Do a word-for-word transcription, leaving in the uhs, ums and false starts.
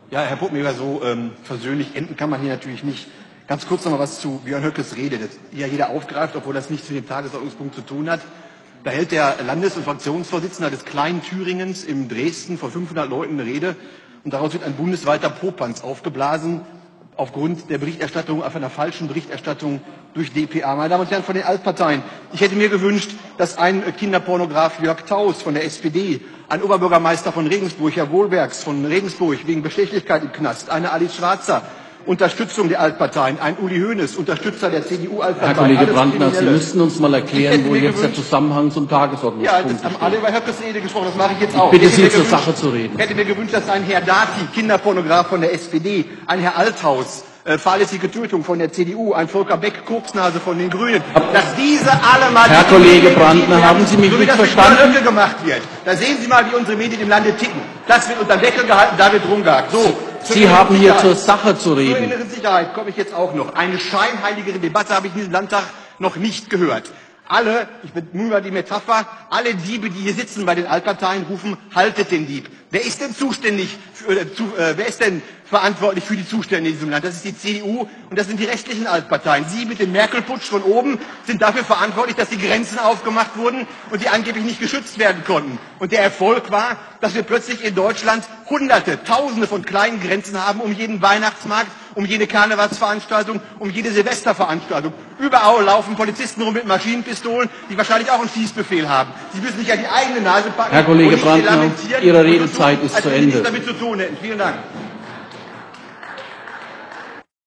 Ja, Herr Puppenheber, so ähm, versöhnlich enden kann man hier natürlich nicht. Ganz kurz noch mal was zu Björn Höckes Rede, das ja jeder aufgreift, obwohl das nichts mit dem Tagesordnungspunkt zu tun hat. Da hält der Landes- und Fraktionsvorsitzende des kleinen Thüringens in Dresden vor fünfhundert Leuten eine Rede und daraus wird ein bundesweiter Popanz aufgeblasen aufgrund der Berichterstattung, auf einer falschen Berichterstattung durch d p a. Meine Damen und Herren von den Altparteien, ich hätte mir gewünscht, dass ein Kinderpornograf Jörg Taus von der S P D, ein Oberbürgermeister von Regensburg, Herr Wohlbergs von Regensburg wegen Bestechlichkeit im Knast, eine Alice Schwarzer, Unterstützung der Altparteien, ein Uli Hoeneß, Unterstützer der C D U-Altpartei. Herr Kollege Brandner, Sie müssten uns mal erklären, wo jetzt der Zusammenhang zum Tagesordnungspunkt ist. Ja, jetzt haben alle über Höckes Rede gesprochen, das mache ich jetzt ich auch. bitte Sie, zur Sache zu reden. Ich hätte mir gewünscht, dass ein Herr Dati, Kinderpornograf von der S P D, ein Herr Althaus, äh, fahrlässige Tötung von der C D U, ein Volker Beck, Koksnase von den Grünen, dass diese alle mal... Herr Kollege Brandner, haben Sie mich nicht verstanden? So wie das mit gemacht wird. Da sehen Sie mal, wie unsere Medien im Lande ticken. Das wird unter Deckel gehalten, da wird rumgehakt. So. Sie haben hier zur Sache zu reden. Zur inneren Sicherheit komme ich jetzt auch noch. Eine scheinheiligere Debatte habe ich in diesem Landtag noch nicht gehört. Alle, ich bemühe mal die Metapher, alle Diebe, die hier sitzen bei den Altparteien, rufen, haltet den Dieb. Wer ist denn zuständig, für, äh, zu, äh, wer ist denn verantwortlich für die Zustände in diesem Land? Das ist die C D U und das sind die restlichen Altparteien. Sie mit dem Merkel-Putsch von oben sind dafür verantwortlich, dass die Grenzen aufgemacht wurden und die angeblich nicht geschützt werden konnten. Und der Erfolg war, dass wir plötzlich in Deutschland Hunderte, Tausende von kleinen Grenzen haben, um jeden Weihnachtsmarkt, um jede Karnevalsveranstaltung, um jede Silvesterveranstaltung. Überall laufen Polizisten rum mit Maschinenpistolen, die wahrscheinlich auch einen Schießbefehl haben. Sie müssen sich an die eigene Nase packen. Herr Kollege Brandner, Ihre Redezeit ist zu Ende. Damit zu tun hätten. Vielen Dank.